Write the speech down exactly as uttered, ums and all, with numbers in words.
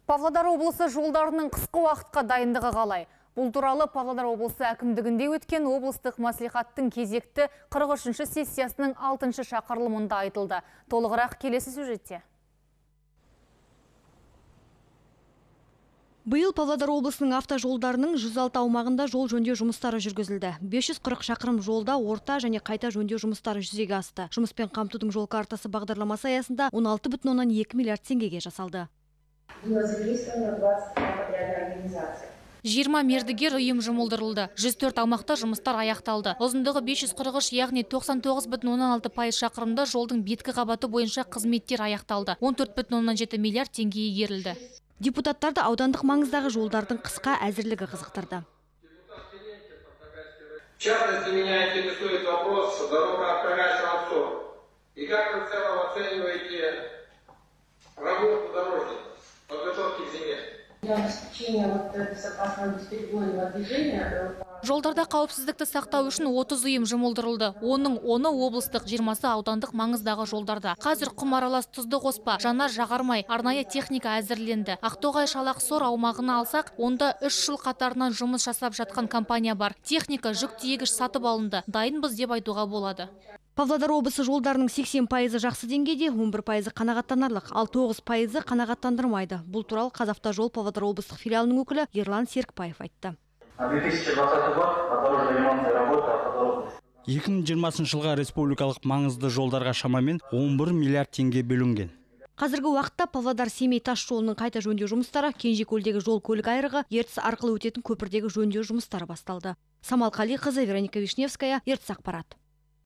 Павлодар облысы жолдарының қысқы уақытқа дайындығы қалай? Бұл туралы Павлодар облысы әкімдігінде өткен облыстық мәслихаттың кезекті қырық үшінші сессиясының алтыншы шақырылымында айтылды. Толығырақ келесі сюжетте. Биыл Павлодар облысының автожолдарының жүз алты аумағында жол жөндеу жұмыстары жүргізілді. бес жүз қырық шақырым жолда орта және қайта жөндеу жұмыстары жүзеге асты. Жұмыспен қамтудың жол картасы бағдарламасы аясында он алты бүтін оннан екі миллиард теңгеге жасалды. жиырма мердігер ұйым жұмылдырылды. жүз төрт аумақта жұмыстар аяқталды. Ұзындығы бес жүз қырық үш, яғни тоқсан тоғыз бүтін оннан алты пайыз шақырымда жолдың беткі қабаты бойынша қызметтер аяқталды. он төрт бүтін оннан жеті миллиард теңге игерілді. Депутаттарды аудандық маңыздағы жолдардың қысқа әзірлігі қызықтырды. В частности, меня интересует вопрос дорогоохранительного обзора. И как вы в целом оцениваете работу дорожников, подготовки к зиме? Жолдарда қауіпсіздікті сақтау үшін отыз ұйым жұмылдырылды. Оның оны облыстық, жиырмасы аудандық маңыздағы жолдарда. Қазір құм аралас тұзды қоспа, жанар жағармай, арнайы техника әзірленді. Ақтоғай Шалақ-Сор аумағына алсақ, онда үш жыл қатарынан жұмыс жасап жатқан компания бар. Техника, жүк тиегіш сатып алынды. Дайынбыз деп айтуға болады. Павлодар облысы жолдарының сексен пайызы жақсы деңгейде, он бір пайызы қанағаттанарлық, ал тоғыз пайызы қанағаттандырмайды. Бұл туралы Қазавтожол Павлодар облыстық филиалының өкілі Ерлан Серікбаев айтты. екі мың жиырмасыншы жылға республикалық маңызды жолдарға шамамен он бір миллиард теңге бөлінген. Қазіргі уақытта Павлодар-Семей тас жолының қайта жөндеу жұмыстары, Кенжекөлдегі жол көлік айрығы, Ертіс арқылы өтетін көпірдегі жөндеу жұмыстары басталды. Самал Қалиқызы, Вероника Вишневская, Ертіс ақпарат.